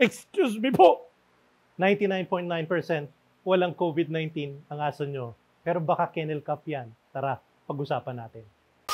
Excuse me po! 99.9% walang COVID-19 ang aso nyo. Pero baka kennel cup yan. Tara, pag-usapan natin.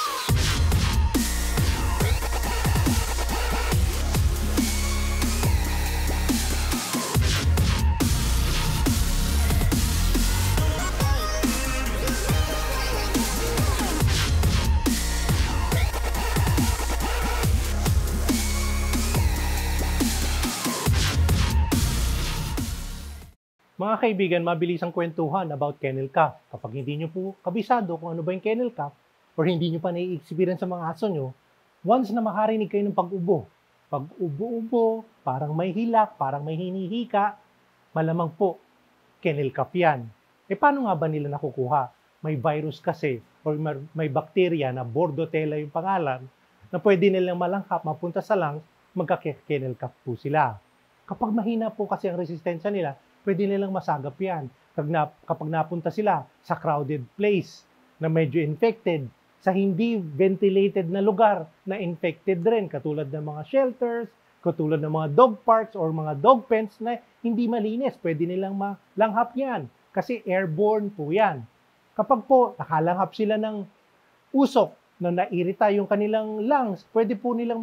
Mga kaibigan, mabilis ang kwentuhan about kennel cup. Kapag hindi nyo po kabisado kung ano ba yung kennel cup or hindi nyo pa nai-experience sa mga aso nyo, once na makarinig kayo ng pag-ubo, pag-ubo-ubo, parang may hilak, parang may hinihika, malamang po, kennel cup yan. Paano nga ba nila nakukuha? May virus kasi or may bacteria na Bordetella yung pangalan na pwede nilang malanghap, mapunta sa lungs, magka-kennel cup po sila. Kapag mahina po kasi ang resistensya nila, pwede nilang masagap yan. Kapag napunta sila sa crowded place na medyo infected, sa hindi ventilated na lugar na infected rin, katulad ng mga shelters, katulad ng mga dog parks or mga dog pens na hindi malinis, pwede nilang malanghap yan. Kasi airborne po yan. Kapag po nakalanghap sila ng usok na nairita yung kanilang lungs, pwede ho nilang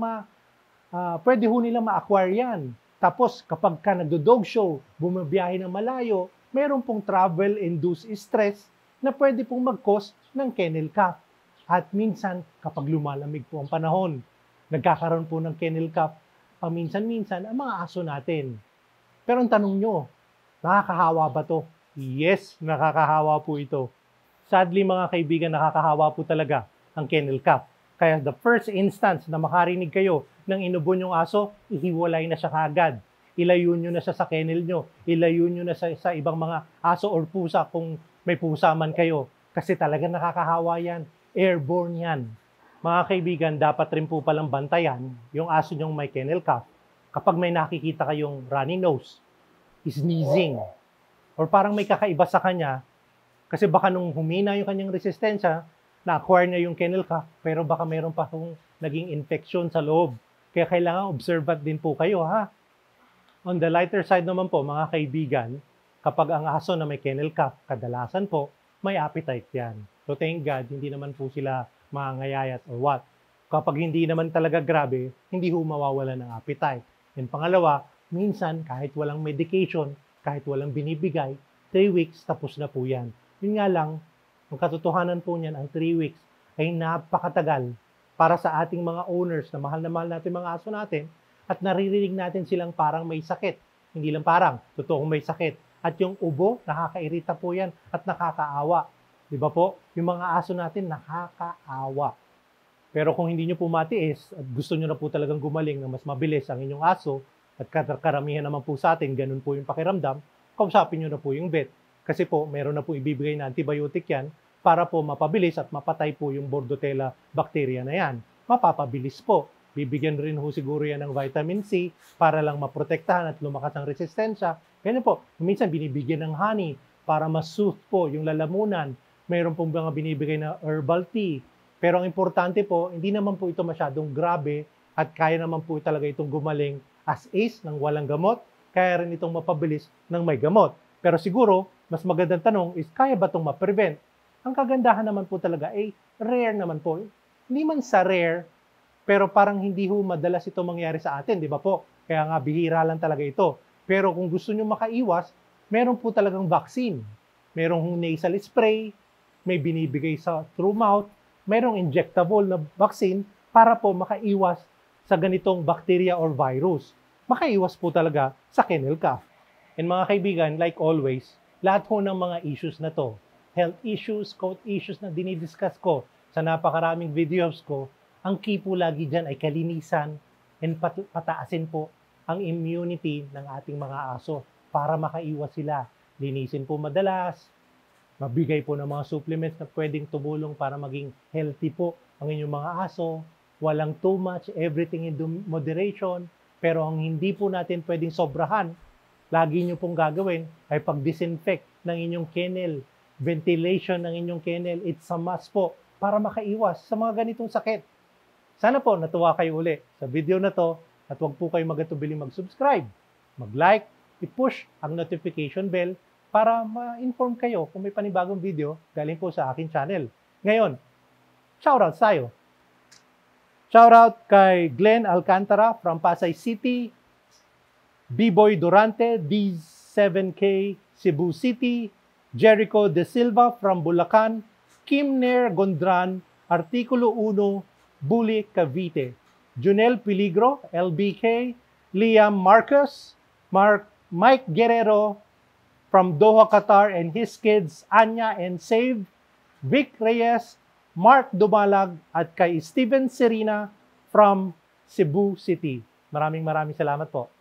ma-acquire yan. Tapos, kapag ka nagdo-dog show, bumabiyahe ng malayo, meron pong travel-induced stress na pwede pong mag-cause ng kennel cup. At minsan, kapag lumalamig po ang panahon, nagkakaroon po ng kennel cup, paminsan-minsan ang mga aso natin. Pero ang tanong nyo, nakakahawa ba to? Yes, nakakahawa po ito. Sadly, mga kaibigan, nakakahawa po talaga ang kennel cup. Kaya the first instance na makarinig kayo ng inubon yung aso, ihiwalay na siya kaagad. Ilayo nyo na siya sa kennel nyo. Ilayo nyo na sa ibang mga aso or pusa kung may pusa man kayo. Kasi talagang nakakahawa yan. Airborne yan. Mga kaibigan, dapat rin po palang bantayan yung aso nyong may kennel cup kapag may nakikita kayong runny nose, sneezing, or parang may kakaiba sa kanya kasi baka nung humina yung kanyang resistensya, na-acquire na yung kennel cup, pero baka mayroon pa kung naging infection sa loob. Kaya kailangan observant din po kayo, ha? On the lighter side naman po, mga kaibigan, kapag ang aso na may kennel cup, kadalasan po, may appetite yan. So thank God, hindi naman po sila mangangayayat or what. Kapag hindi naman talaga grabe, hindi ho mawawala ng appetite. And pangalawa, minsan kahit walang medication, kahit walang binibigay, 3 weeks tapos na po yan. Yun nga lang, ang katotohanan po niyan, ang 3 weeks ay napakatagal para sa ating mga owners na mahal natin mga aso natin at naririnig natin silang parang may sakit. Hindi lang parang, totoong may sakit. At yung ubo, nakakairita po yan at nakakaawa. Di ba po? Yung mga aso natin, nakakaawa. Pero kung hindi nyo po matiis at gusto nyo na po talagang gumaling na mas mabilis ang inyong aso at karamihan naman po sa atin, ganun po yung pakiramdam, kausapin nyo na po yung vet. Kasi po, meron na po ibibigay na antibiotic yan para po mapabilis at mapatay po yung Bordetella bacteria na yan. Mapapabilis po. Bibigyan rin ho siguro yan ng vitamin C para lang maprotektahan at lumakas ang resistensya. Ganyan po. Minsan binibigyan ng honey para mas-soothe po yung lalamunan. Meron pong mga binibigay na herbal tea. Pero ang importante po, hindi naman po ito masyadong grabe at kaya naman po talaga itong gumaling as is ng walang gamot. Kaya rin itong mapabilis ng may gamot. Pero siguro, mas magandang tanong is, kaya ba itong ma-prevent? Ang kagandahan naman po talaga ay rare naman po. Hindi man sa rare, pero parang hindi ho madalas ito mangyari sa atin, di ba po? Kaya nga bihira lang talaga ito. Pero kung gusto nyo makaiwas, meron po talagang vaccine. Merong nasal spray, may binibigay sa through mouth, merong injectable na vaccine para po makaiwas sa ganitong bacteria or virus. Makaiwas po talaga sa kennel cup. And mga kaibigan, like always, lahat po ng mga issues na to, health issues, coat issues na dinidiscuss ko sa napakaraming videos ko, ang key po lagi dyan ay kalinisan and pataasin po ang immunity ng ating mga aso para makaiwas sila. Linisin po madalas, mabigay po ng mga supplements na pwedeng tumulong para maging healthy po ang inyong mga aso. Walang too much, everything in moderation, pero ang hindi po natin pwedeng sobrahan, lagi nyo pong gagawin ay pag-disinfect ng inyong kennel, ventilation ng inyong kennel, it's a must po para makaiwas sa mga ganitong sakit. Sana po natuwa kayo uli sa video na to at huwag po kayo magatubiling mag-subscribe mag-like, i-push ang notification bell para ma-inform kayo kung may panibagong video galing po sa aking channel. Ngayon, shoutout tayo. Shoutout kay Glenn Alcantara from Pasay City, B-Boy Durante, D7K Cebu City, Jericho De Silva from Bulacan, Kim Nair Gondran, Artikulo 1, Buli, Cavite, Junel Peligro, LBK, Liam Marcus, Mike Guerrero from Doha, Qatar, and his kids, Anya and Save, Vic Reyes, Mark Dumalag, at kay Steven Serena from Cebu City. Maraming salamat po.